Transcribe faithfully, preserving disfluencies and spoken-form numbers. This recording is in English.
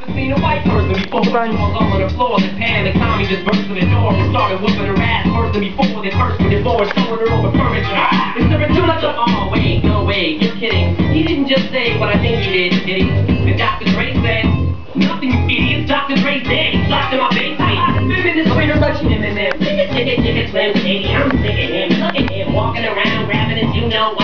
seen a white person before. I was on the floor, the pan, the Tommy just burst in the door and started whooping her ass. Person before, they cursed with their board, throwing her over furniture. It's the return of the, oh wait, no way, you're kidding. He didn't just say what I think he did, did he? And Doctor Dre said, nothing, you idiots. Doctor Dre dead. He slapped in my face. Women is winner, but she didn't there. Ticket, ticket, ticket, slam, shady. I'm sick of him. Look at him walking around, grabbing his, you know what.